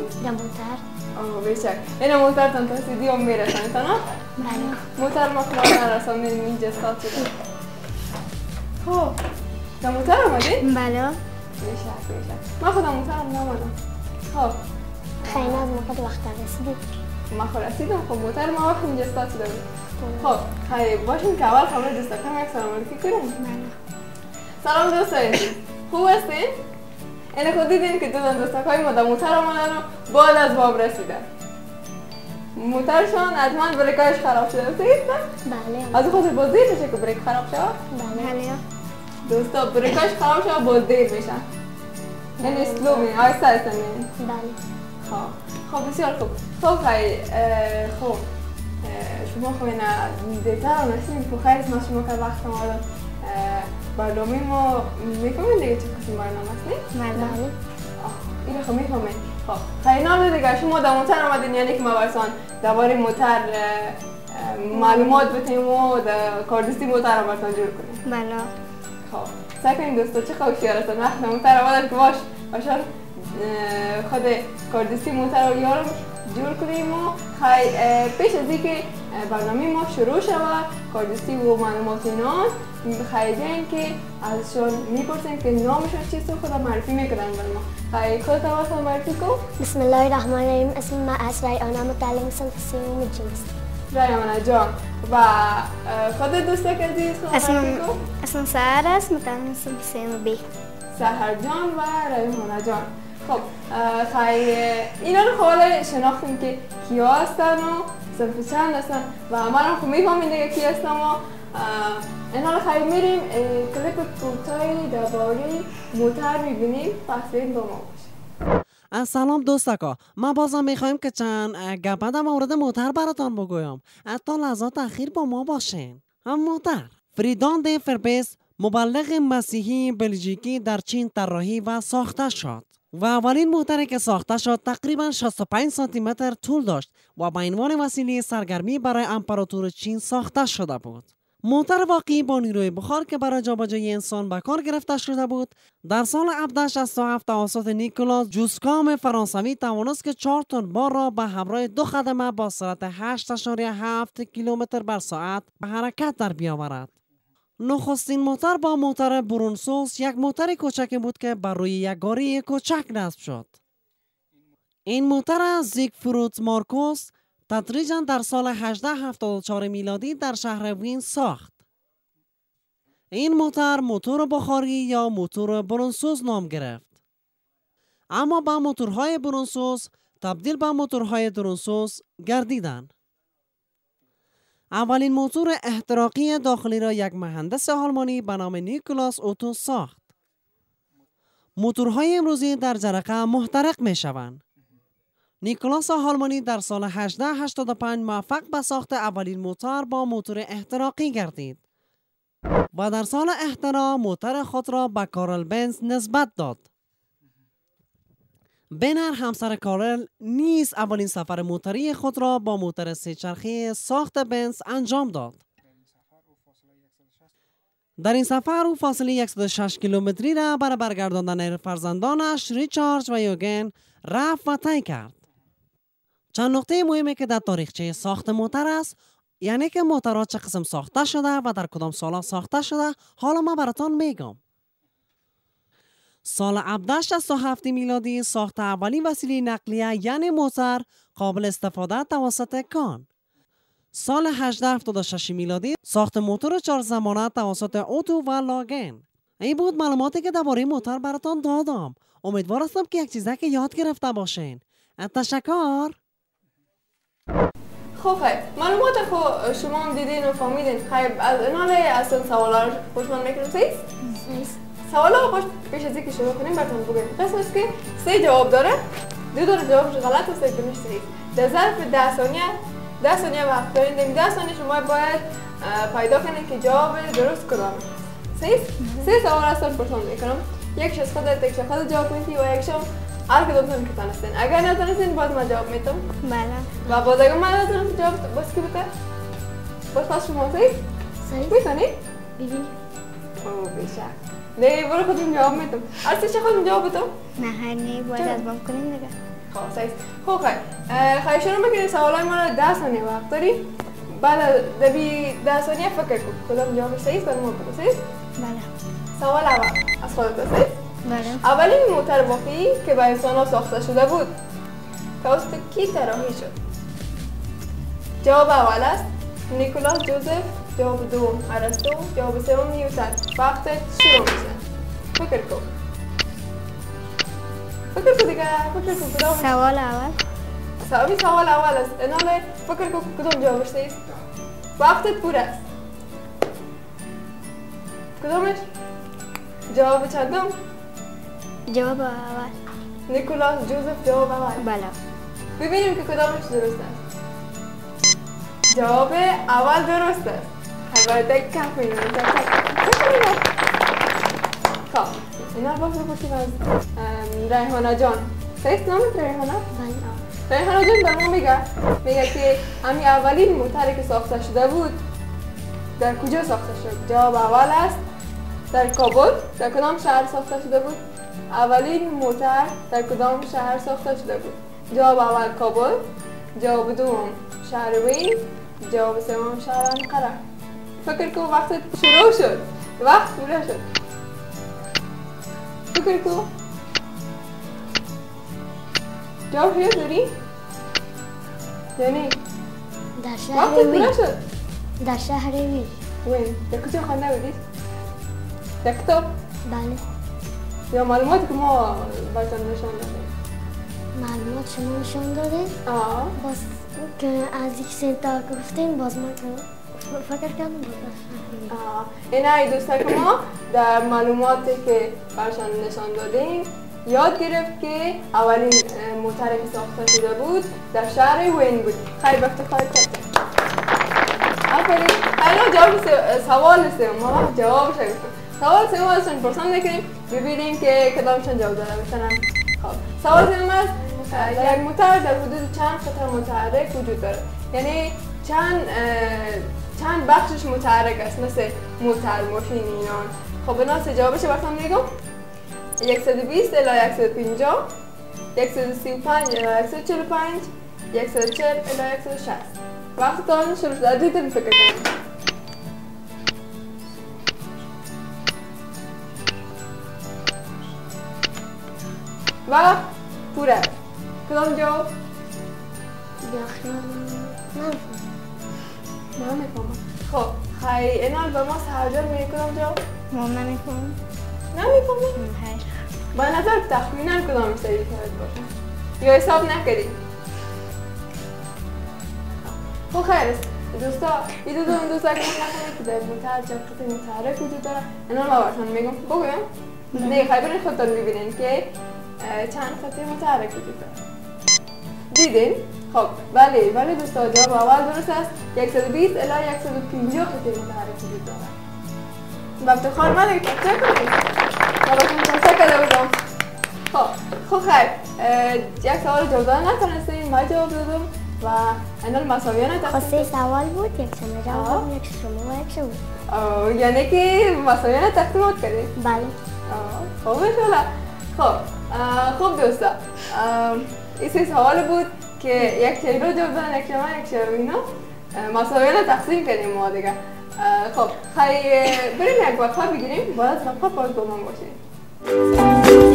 در موتر. بیشک. این موتر تان تاسیدی هم میرسن تانا؟ بله. موتر ما کنار نرسانیم اینجا استاد شده. خب در موتر آمدید؟ بله. بیشک. ما خودم موترم نمانم. خب خیلی از موقع وقت رسیدید. ما خود رسیدم. خب موتر ما وقت اینجا استاد شده بود. خب خیلی باشیم که اول خبر دوستکم یک سلام علیکی کنیم. بله. سلام دوستان، خوب هستین؟ این خود دیدین که دوستکای ما در موتر آمدن و بعد از باب رسیدن. موترشان حتما بریکاش خراب شده بود، بله. از خاطر باز دیر میشه که بریک خراب شود؟ بله. دوستا بریکاش خراب شود باز دیر میشن. این اسلو می آیسته هستن میرین. بله. خب بسیار خوب. خب خیلی خوب شما خب این دیتا رو نشدیم که خیلی از ما شما که وقت آمدن برنامه ما میفهمین دیگه چه قسم برنامه است نه؟ بله. اینو خب میفهمین. خب خیلی نام دیگه شما در موتر آمدین یعنی که ما برسان درباره موتر معلومات بتیم و کاردستی موتر رو برسان جور کنیم. بله. خب سعی کنیم دوستا چه خوشیار هستن وقت موتر آمدن که باشن خود کاردستی موتر رو یارم جور کنیم و پیش از اینکه برنامه ما شروع شود کاردستی و معلومات اینان خیلی این که ازشان میپرسیم که نامشان چیست و خدا معرفی میکنن بر ما. خیلی خودت اول معرفی کن. بسم الله الرحمن الرحیم. اسم من از ریانا متعلم سنت سیوم جنس. ریانا جان و خودت دوستک عزیز خود معرفی کن. اسم سهر است متعلم سنت سیوم بی. سهر جان و ریانا جان. خب خیلی اینا رو حالا شناختیم که کیا هستن و صنف چند هستن و همه رو خب میفهمین دیگه کی هستن و این حالا خیلی میریم کلیپ کوتاهی درباره موتر میبینیم پس بریم با ما باشیم. سلام دوستکا، ما بازم میخوایم که چند گپ در مورد موتر براتان بگویم. تا لحظات اخیر با ما باشین. موتر فریدان د فربیس مبلغ مسیحی بلژیکی در چین طراحی و ساخته شد و اولین موتری که ساخته شد تقریبا 65 سانتی متر طول داشت و به عنوان وسیله سرگرمی برای امپراتور چین ساخته شده بود. موتر واقعی با نیروی بخار که برای جابجایی انسان به کار گرفته شده بود در سال 1767 توسط نیکولاس جوسکام فرانسوی توانست که 4 تن بار را به همراه 2 خدمه با سرعت 8.7 کیلومتر بر ساعت به حرکت در بیاورد. نخستین موتر با موتر برونسوس یک موتر کوچک بود که بر روی یک گاری کوچک نصب شد. این موتر از زیگفرود مارکوس تدریجاً در سال 1874 میلادی در شهر وین ساخت. این موتور بخاری یا موتور برونسوس نام گرفت. اما با موتورهای برونسوس تبدیل به موتورهای درونسوس گردیدند. اولین موتور احتراقی داخلی را یک مهندس آلمانی به نام نیکولاس اوتو ساخت. موتورهای امروزی در جرقه محترق می شوند. نیکولاس آلمانی در سال 1885 موفق به ساخت اولین موتور با موتور احتراقی گردید و در سال اختراع موتور خود را به کارل بنز نسبت داد. بنر همسر کارل نیز اولین سفر موتوری خود را با موتور 3 چرخه ساخت بنز انجام داد. در این سفر او فاصله 106 کیلومتری را برای برگرداندن فرزندانش ریچارد و یوگن رفت و طی کرد. چند نکته مهمی که در تاریخچه ساخت موتر است یعنی که موترها چه قسم ساخته شده و در کدام سال ساخته شده حالا ما براتان میگم. سال 1767 میلادی ساخت اولین وسیله نقلیه یعنی موتر قابل استفاده توسط کان. سال 1876 میلادی ساخت موتور 4 زمانه توسط اوتو و لاگن. این بود معلوماتی که درباره موتر براتان دادم. امیدوار هستم که یک چیزی که یاد گرفته باشین. تشکر. خب خیلی معلومات خب شما هم دیدین و فهمیدین. خیلی از اینال اصلا سوالا رو خوشمند میکنم سیست؟ سوالا رو پیش از اینکه شروع کنیم براتون بگم. قسم است که 3 جواب داره. 2 جوابش غلط و 3 دونش صحیح. در ظرف 10 ثانیه وقت دارین. 10 ثانیه شما باید پیدا کنید که جواب درست کدام است. صحیح؟ 3 سوال هستن پرسان میکنم. یکش از خودت جواب میدی و یکش هر کدومتون که تونستین. اگر نتونستین باز من جواب میدم. بله. و باز اگر من نتونستم جواب باز کی بکنم؟ باز شما صحیح؟ صحیح. میتونی؟ ببینی. اوه بیشتر. نه برو خودم جواب میدم. ارسی چه خودم جواب بدم؟ نه باید از بام کنیم دیگه. خلاص ایست. خب خیلی شروع بکنید سوالای ما را 10 ثانیه وقت داری. بعد دبی 10 ثانیه فکر کن کدام جوابش صحیح است بعد ما بپرسید. بله. سوال اول از خودت بپرسید. بله. اولین موتر واقعی که به انسان‌ها ساخته شده بود توسط کی طراحی شد؟ جواب اول است نیکولاس جوزف، جواب دوم ارسطو، جواب سوم نیوتن. وقتت شروع میشه. فکر کن. فکر کن دیگه. فکر کن کدام سوال اول. سوال اول است. ایناله فکر کن کدام جوابش است. وقتت پر است. کدامش؟ جواب چندم؟ جواب اول. نیکولاس جوزف جواب اول. بله. ببینیم که کدامش درست است. جواب اول درست است. البته کف می‌زنید. خب اینا باز بپرسیم از ریحانه جان. صحیح نامت ریحانه؟ بله. ریحانه جان به ما میگه که همین اولین موتری که ساخته شده بود در کجا ساخته شد؟ جواب اول است در کابل. در کدام شهر ساخته شده بود؟ اولین موتر در کدام شهر ساخته شده بود؟ جواب اول کابل، جواب دوم شهر وین، جواب سوم شهر انقره. فکر کن وقت شروع شد. وقت پوره شد. فکر کن. جواب یاد داری؟ یعنی در شهر وقت پوره وین. شد. در شهر وین. وین؟ در کجا خوانده بودی؟ در کتاب؟ بله. یا معلوماتی که ما براتون نشان دادیم؟ معلومات شما نشان دادید؟ باز که از یک سنتا گفتین باز من فکر کردم این دوستا که ما در معلوماتی که برشان نشان دادیم یاد گرفت که اولین موتری که ساخته شده بود در شهر وین بود. خیلی افتخار کرد. آفرین. حالا جواب سوال سوم ما جوابش گفتم. سوال سوم ازشون پرسان میکنیم ببینیم که کدامشون جواب داره مثلا. خب سوال سوم است یک موتر در حدود چند قطعه متحرک وجود داره؟ یعنی چند بخشش متحرک است مثل موتر، ماشین اینا. خب بناس جوابش براتون میگم 120 الی 150 135 الی 145 140 الی 160. وقت تا شروع شده دیدن فکر کنید. وقت پوره. کدام جواب؟ نمیفهمم. خب خیلی اینال به ما سهرجان میگه کدام جواب؟ ما نمیفهمم. نمیفهمم؟ به نظر تخمینا کدام صحیح شاید باشه یا حساب نکردی؟ خب خیر است دوستا این دوستا که نکنید که در موتر چه قطعه متحرک وجود داره اینا ما براتون میگم بگویم؟ نه خیلی برین خودتون ببینین که چند قطعه متحرک وجود داره. دیدین؟ خب ولی دوستا جواب اول درست است 120 الی 150 قطعه متحرک وجود داره. با افتخار من دیگه چک کنید. براتون چک کرده بودم. خب خیر یک سوال جواب دادن نتونستیم ما جواب دادم و اینا مساویانه خاصه سوال بود یک شما جواب یک شما و یک شما. یعنی که مساویانه تقسیمات کردیم؟ بله. خب انشالله. خب دوستا این سه سوال بود که یک شهر رو جواب دادن یک شما یک شما اینا مساویانه تقسیم کردیم ما دیگه. خب خیلی بریم یک وقفه بگیریم باید وقفه باز با من باشیم.